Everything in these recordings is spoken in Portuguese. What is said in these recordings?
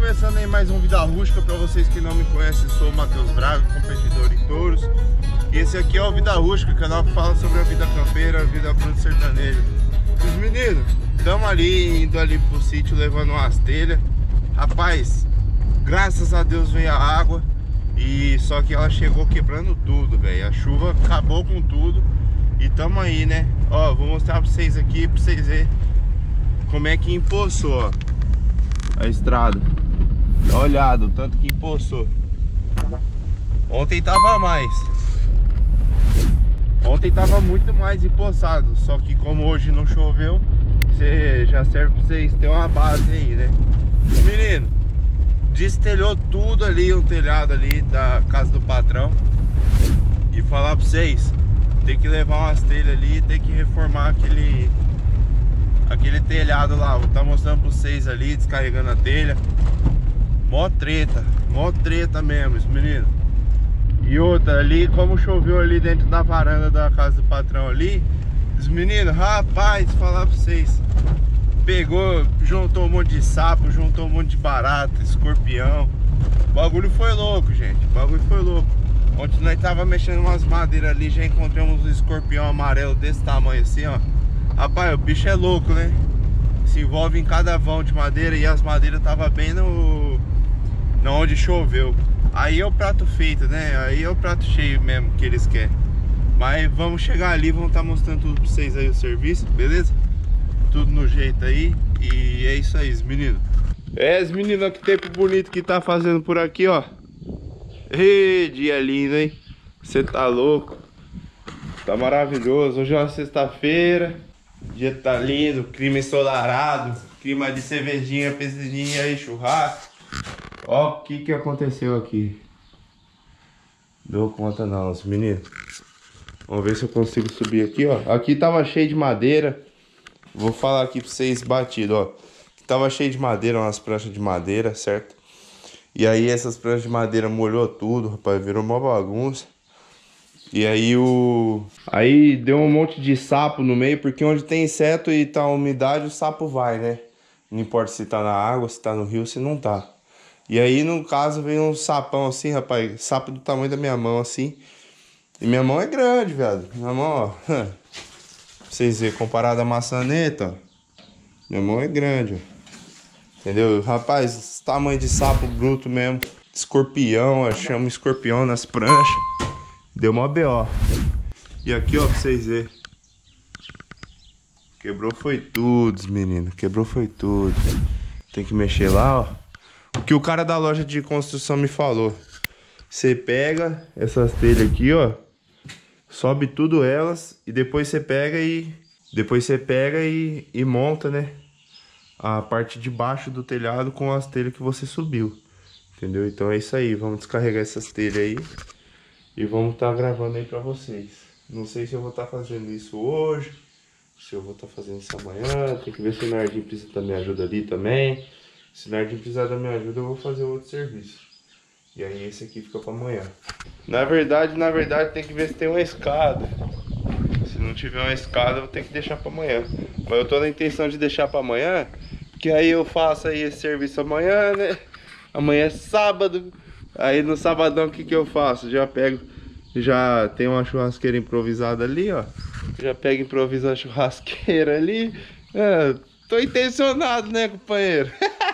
começando aí mais um Vida Rústica. Pra vocês que não me conhecem, eu sou o Matheus Braga, competidor em touros. E esse aqui é o Vida Rústica, canal que fala sobre a vida campeira, a vida bruta sertaneja. Os meninos, estamos ali, indo ali pro sítio, levando umas telhas. Rapaz, graças a Deus veio a água. E só que ela chegou quebrando tudo, velho. A chuva acabou com tudo. E tamo aí, né? Ó, vou mostrar pra vocês aqui, pra vocês verem como é que empoçou, ó, a estrada. Dá uma olhada, o tanto que empoçou. Ontem tava mais. Ontem tava muito mais empoçado. Só que como hoje não choveu, já serve pra vocês terem uma base aí, né? Menino, destelhou tudo ali, o telhado ali da casa do patrão. E falar pra vocês, tem que levar umas telhas ali, tem que reformar aquele telhado lá. Vou estar mostrando pra vocês ali, descarregando a telha. Mó treta mesmo, esse menino. E outra ali, como choveu ali dentro da varanda da casa do patrão ali, os meninos, rapaz, falar pra vocês, pegou, juntou um monte de sapo, juntou um monte de barata, escorpião. O bagulho foi louco, gente, o bagulho foi louco. Ontem nós tava mexendo umas madeiras ali, já encontramos um escorpião amarelo desse tamanho assim, ó. Rapaz, o bicho é louco, né? Se envolve em cada vão de madeira e as madeiras tava bem onde choveu. Aí é o prato feito, né? Aí é o prato cheio mesmo que eles querem. Mas vamos chegar ali, vamos estar mostrando tudo pra vocês aí o serviço, beleza? Tudo no jeito aí. E é isso aí, menino. Os meninos, olha que tempo bonito que tá fazendo por aqui, ó. Ê, dia lindo, hein? Você tá louco? Tá maravilhoso. Hoje é uma sexta-feira. O dia tá lindo, clima ensolarado, clima de cervejinha, pesadinha aí, churrasco. Ó o que aconteceu aqui. Deu conta não, os meninos. Vamos ver se eu consigo subir aqui, ó. Aqui tava cheio de madeira. Vou falar aqui pra vocês batido, ó. Aqui tava cheio de madeira, umas pranchas de madeira, certo? E aí essas pranchas de madeira molhou tudo, rapaz, virou uma bagunça. E aí aí deu um monte de sapo no meio, porque onde tem inseto e tá umidade, o sapo vai, né? Não importa se tá na água, se tá no rio, se não tá. E aí no caso veio um sapão assim, rapaz, sapo do tamanho da minha mão assim. E minha mão é grande, velho. Minha mão, ó, pra vocês verem, comparado à maçaneta, ó. Minha mão é grande, ó. Entendeu? Rapaz, esse tamanho de sapo bruto mesmo. Escorpião, ó, chama escorpião nas pranchas. Deu uma BO. E aqui, ó, pra vocês verem. Quebrou foi tudo, menino. Quebrou foi tudo. Tem que mexer lá, ó. O que o cara da loja de construção me falou. Você pega essas telhas aqui, ó. Sobe tudo elas. E depois você pega e monta, né? A parte de baixo do telhado com as telhas que você subiu. Entendeu? Então é isso aí. Vamos descarregar essas telhas aí. E vamos estar gravando aí pra vocês. Não sei se eu vou estar fazendo isso hoje. Se eu vou estar fazendo isso amanhã. Tem que ver se o Nardinho precisa da minha ajuda ali também. Se o Nardinho precisar da minha ajuda, eu vou fazer outro serviço. E aí esse aqui fica pra amanhã. Na verdade, tem que ver se tem uma escada. Se não tiver uma escada, eu vou ter que deixar pra amanhã. Mas eu tô na intenção de deixar pra amanhã, porque aí eu faço aí esse serviço amanhã, né? Amanhã é sábado. Aí no sabadão o que eu faço? Já tem uma churrasqueira improvisada ali, ó. Já pego e improviso a churrasqueira ali. Tô intencionado, né, companheiro?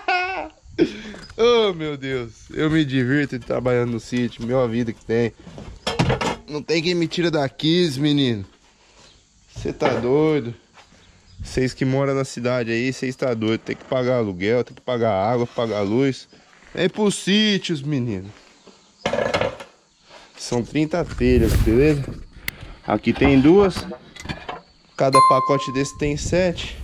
Oh, meu Deus. Eu me divirto trabalhando no sítio. Meu, a vida que tem. Não tem quem me tira daqui, menino. Você tá doido? Vocês que moram na cidade aí, vocês tá doido. Tem que pagar aluguel, tem que pagar água, pagar luz. Vem pros sítios, menino. São 30 telhas, beleza? Aqui tem 2. Cada pacote desse tem 7.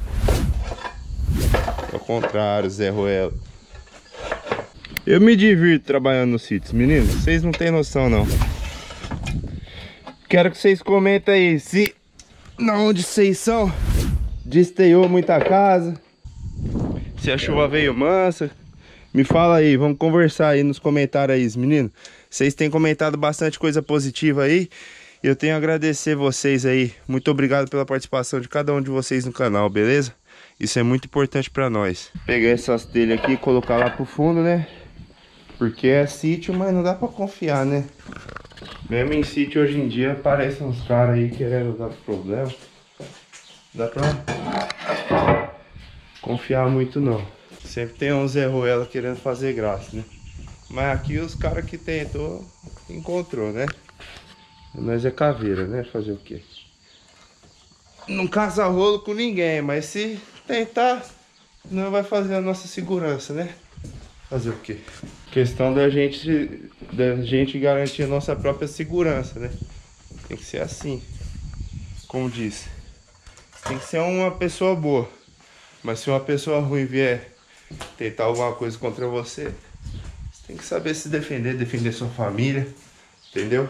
Ao contrário, Zé Ruelo. Eu me divirto trabalhando no sítio, meninos. Vocês não tem noção, não. Quero que vocês comentem aí se onde vocês são desteou muita casa, se a chuva veio mansa. Me fala aí, vamos conversar aí nos comentários aí, meninos. Vocês têm comentado bastante coisa positiva aí. Eu tenho a agradecer vocês aí. Muito obrigado pela participação de cada um de vocês no canal, beleza? Isso é muito importante pra nós. Pegar essas telhas aqui e colocar lá pro fundo, né? Porque é sítio, mas não dá pra confiar, né? Mesmo em sítio hoje em dia aparecem uns caras aí querendo dar problema. Dá pra confiar muito não. Sempre tem um Zé Ruela querendo fazer graça, né? Mas aqui os caras que tentou, encontrou, né? Nós é caveira, né? Fazer o quê? Não caça rolo com ninguém, mas se tentar, não vai fazer a nossa segurança, né? Fazer o quê? Questão da gente garantir a nossa própria segurança, né? Tem que ser assim, como disse. Tem que ser uma pessoa boa. Mas se uma pessoa ruim vier tentar alguma coisa contra você, você tem que saber se defender, defender sua família, entendeu?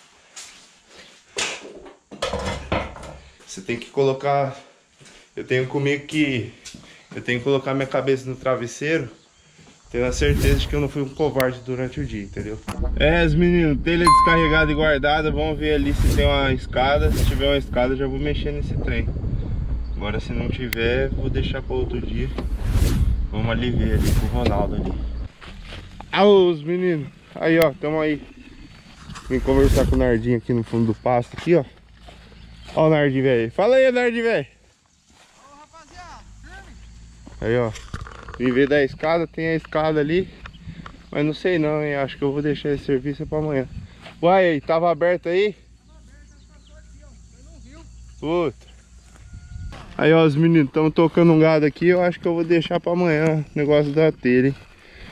Você tem que colocar... Eu tenho comigo que... Eu tenho que colocar minha cabeça no travesseiro, tendo a certeza de que eu não fui um covarde durante o dia, entendeu? Os meninos, telha descarregada e guardada. Vamos ver ali se tem uma escada. Se tiver uma escada, já vou mexer nesse trem. Agora, se não tiver, vou deixar para outro dia. Vamos ali ver ali com o Ronaldo ali. Os meninos. Aí, ó, tamo aí. Vim conversar com o Nardinho aqui no fundo do pasto, aqui, ó. Ó o Nardi, velho. Fala aí, Nardi, velho. Ô, rapaziada, firme. Aí, ó. Vim ver da escada, tem a escada ali. Mas não sei não, hein. Acho que eu vou deixar esse serviço pra amanhã. Uai, tava aberto aí? Tava aberto, passou aqui, ó. Você não viu? Puta. Aí, ó, os meninos, estamos tocando um gado aqui. Eu acho que eu vou deixar pra amanhã o negócio da telha, hein.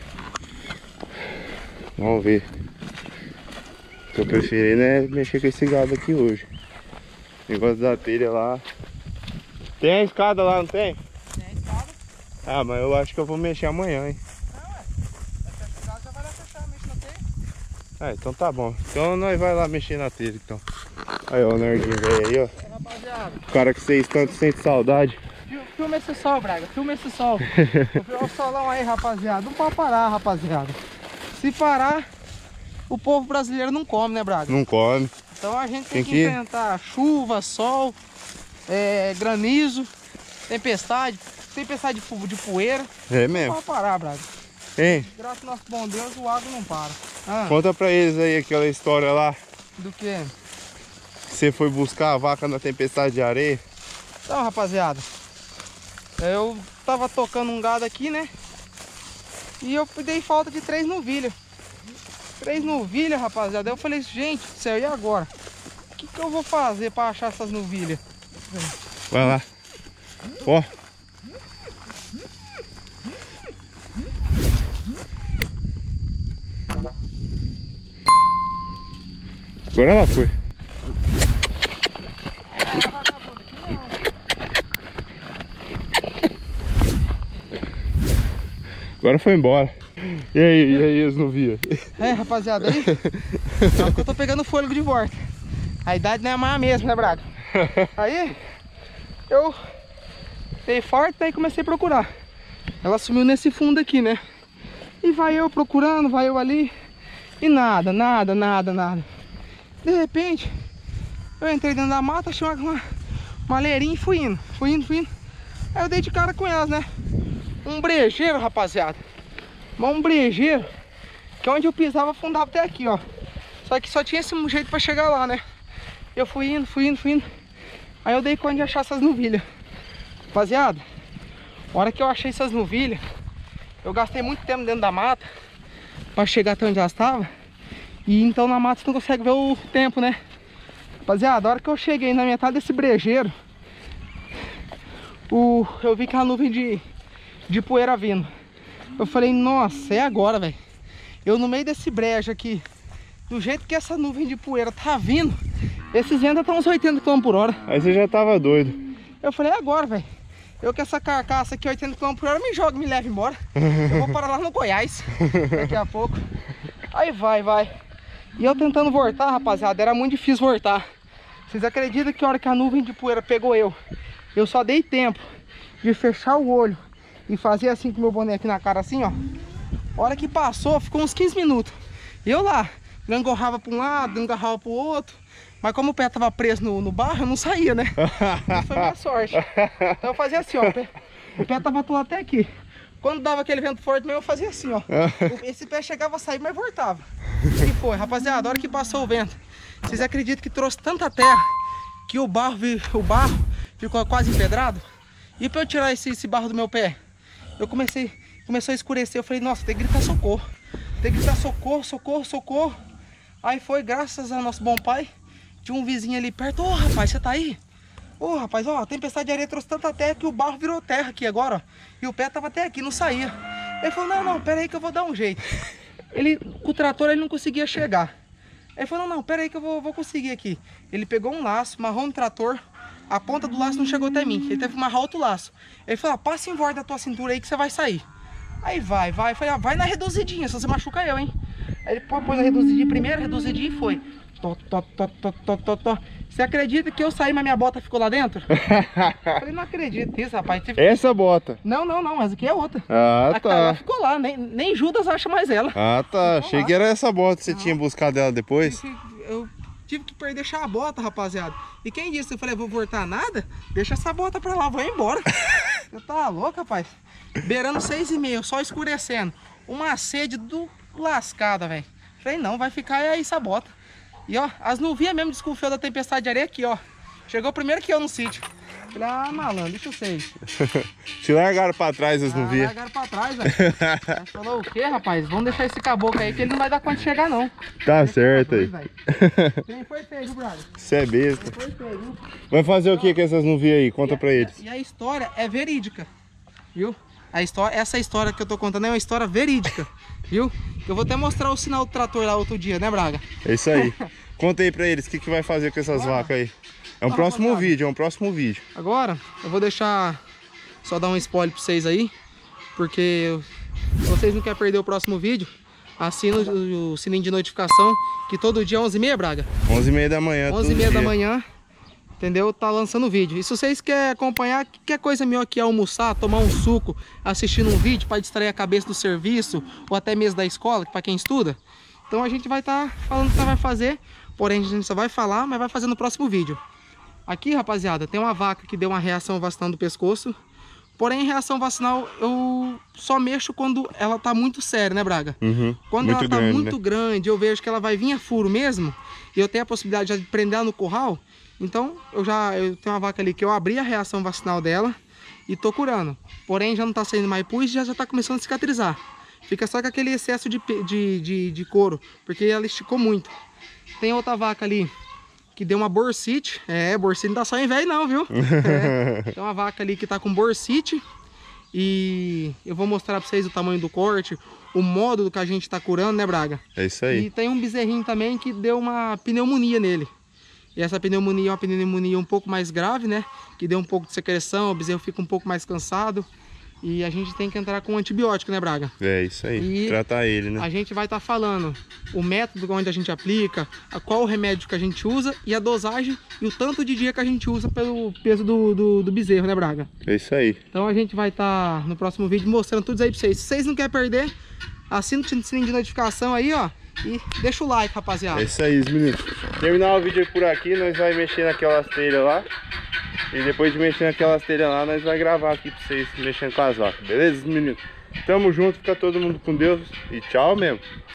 Vamos ver. Tô preferindo é mexer com esse gado aqui hoje. O negócio da telha lá. Tem a escada lá, não tem? Tem a escada. Ah, mas eu acho que eu vou mexer amanhã, hein. Não, ué. Essa escada já vai lá fechar, mexe na telha. Ah, então tá bom. Então nós vai lá mexer na telha, então. Aí, ó, o Nardinho velho aí, ó. Rapaziada, O cara que vocês tanto sentem saudade. filma esse sol, Braga. Filma esse sol. Olha o solão aí, rapaziada. Não pode parar, rapaziada. Se parar, o povo brasileiro não come, né, Braga? Não come. Então a gente tem que enfrentar chuva, sol, granizo, tempestade de poeira. É Não mesmo. pode parar, Braga. Hein? Graças ao nosso bom Deus, o agro não para. Conta pra eles aí aquela história lá. Do que? Que você foi buscar a vaca na tempestade de areia. Então, rapaziada, eu tava tocando um gado aqui, né? E eu dei falta de 3 novilhas. 3 novilhas, rapaziada. Eu falei, gente do céu, e agora? O que eu vou fazer pra achar essas novilhas? Vai lá. Ó. Agora ela foi. Agora foi embora. E aí, as novilhas? Rapaziada, aí é que eu tô pegando fôlego de volta. A idade não é mais a mesma, né, Braga? Aí eu dei forte, daí comecei a procurar. Ela sumiu nesse fundo aqui, né? E vai eu procurando, vai eu ali. E nada. De repente, eu entrei dentro da mata, achei uma leirinha e fui indo. Aí eu dei de cara com elas, né? Um brejeiro, rapaziada. Um brejeiro, que onde eu pisava afundava até aqui, ó. Só que só tinha esse jeito pra chegar lá, né? Eu fui indo. Aí eu dei conta de achar essas novilhas. Rapaziada, a hora que eu achei essas novilhas, eu gastei muito tempo dentro da mata pra chegar até onde elas estavam. E então na mata você não consegue ver o tempo, né? Rapaziada, a hora que eu cheguei na metade desse brejeiro, eu vi que a nuvem de poeira vindo. Eu falei, nossa, é agora, velho. Eu no meio desse brejo aqui, do jeito que essa nuvem de poeira tá vindo, esses ventos estão uns 80 km por hora. Aí você já tava doido. Eu falei, é agora, velho. Eu com essa carcaça aqui, 80 km por hora, me joga, me leva embora. Eu vou parar lá no Goiás daqui a pouco. Aí vai. E eu tentando voltar, rapaziada, era muito difícil voltar. Vocês acreditam que a hora que a nuvem de poeira pegou eu só dei tempo de fechar o olho e fazer assim com o meu boné aqui na cara, assim, ó. A hora que passou, ficou uns 15 minutos. Eu lá, gangorrava para um lado, gangorrava para o outro. Mas como o pé tava preso no barro, eu não saía, né? Isso foi minha sorte. Então eu fazia assim, ó. O pé tava atolado até aqui. Quando dava aquele vento forte, eu fazia assim, ó. Esse pé chegava a sair, mas voltava. E foi, rapaziada, a hora que passou o vento, vocês acreditam que trouxe tanta terra que o barro ficou quase empedrado? E pra eu tirar esse barro do meu pé, começou a escurecer. Eu falei, nossa, tem que gritar socorro. Tem que gritar socorro, socorro, socorro. Aí foi, graças ao nosso bom pai, tinha um vizinho ali perto. Ô, rapaz, você tá aí? Ô, rapaz, ó, a tempestade de areia trouxe tanta terra que o barro virou terra aqui agora, ó. E o pé tava até aqui, não saía. Ele falou, não, pera aí que eu vou dar um jeito. Com o trator ele não conseguia chegar. Ele falou, não, pera aí que eu vou conseguir aqui. Ele pegou um laço, amarrou no trator, a ponta do laço não chegou até mim. Ele teve que amarrar outro laço. Ele falou, passa em volta da tua cintura aí que você vai sair. Aí vai. Eu falei, vai na reduzidinha, senão você machuca eu, hein. Aí ele pôs a reduzidinha primeiro, reduzidinha e foi. Você acredita que eu saí, mas minha bota ficou lá dentro? Eu falei, não acredito nisso, rapaz. Essa bota? Não, mas aqui é outra. Ah, tá. Ela ficou lá, nem Judas acha mais ela. Ah, tá. Achei que era essa bota, você tinha buscado ela depois? Eu tive que deixar a bota, rapaziada. E quem disse? Eu falei, vou voltar nada? Deixa essa bota pra lá, vou embora. Eu tava louco, rapaz. Beirando 6h30, só escurecendo. Uma sede do lascada, velho. Falei, não, vai ficar aí essa bota. E ó, as nuvinhas mesmo desconfiou da tempestade de areia aqui, ó. Chegou primeiro que eu no sítio. Falei, malandro, deixa eu sei. Te largaram pra trás as nuvinhas. Largaram pra trás, velho. Falou o quê, rapaz? Vamos deixar esse caboclo aí que ele não vai dar conta de chegar, não. Tá certo aí. Quem foi feio, brother? Você é besta. Foi feio. Vai fazer o que com essas nuvinhas aí? Conta pra eles. E a história é verídica, viu? Essa história que eu tô contando é uma história verídica, viu? Eu vou até mostrar o sinal do trator lá outro dia, né, Braga? É isso aí. Conta aí pra eles, o que vai fazer com essas vacas aí? É um próximo vídeo, Agora, eu vou deixar, só dar um spoiler pra vocês aí, porque se vocês não querem perder o próximo vídeo, assina o sininho de notificação, que todo dia é 11h30, Braga? 11h30 da manhã, 11h30 da manhã, entendeu? Tá lançando vídeo. E se vocês querem acompanhar qualquer coisa melhor que almoçar, tomar um suco, assistindo um vídeo para distrair a cabeça do serviço, ou até mesmo da escola, para quem estuda, então a gente vai estar falando o que vai fazer, porém a gente só vai falar, mas vai fazer no próximo vídeo. Aqui, rapaziada, tem uma vaca que deu uma reação vacinal do pescoço. Porém, reação vacinal eu só mexo quando ela tá muito séria, né, Braga? Quando ela tá muito grande, eu vejo que ela vai vir a furo mesmo, e eu tenho a possibilidade de prender ela no curral. Então, eu tenho uma vaca ali que eu abri a reação vacinal dela e tô curando. Porém, já não tá saindo mais pus e já tá começando a cicatrizar. Fica só com aquele excesso de couro, porque ela esticou muito. Tem outra vaca ali que deu uma bursite. Bursite não dá só em velho não, viu? Tem uma vaca ali que tá com bursite. E eu vou mostrar pra vocês o tamanho do corte, o modo do que a gente tá curando, né, Braga? É isso aí. E tem um bezerrinho também que deu uma pneumonia nele. E essa pneumonia é uma pneumonia um pouco mais grave, né? Que deu um pouco de secreção, o bezerro fica um pouco mais cansado. E a gente tem que entrar com antibiótico, né, Braga? É isso aí, tratar ele, né? A gente vai estar falando o método onde a gente aplica, qual o remédio que a gente usa e a dosagem e o tanto de dia que a gente usa pelo peso do bezerro, né, Braga? É isso aí. Então a gente vai estar no próximo vídeo mostrando tudo isso aí pra vocês. Se vocês não querem perder, assina o sininho de notificação aí, ó. E deixa o like, rapaziada. É isso aí, meninos. Terminar o vídeo por aqui, nós vamos mexer naquelas telhas lá. E depois de mexer naquelas telhas lá, nós vamos gravar aqui pra vocês mexendo com as vacas. Beleza, meninos? Tamo junto, fica todo mundo com Deus e tchau mesmo.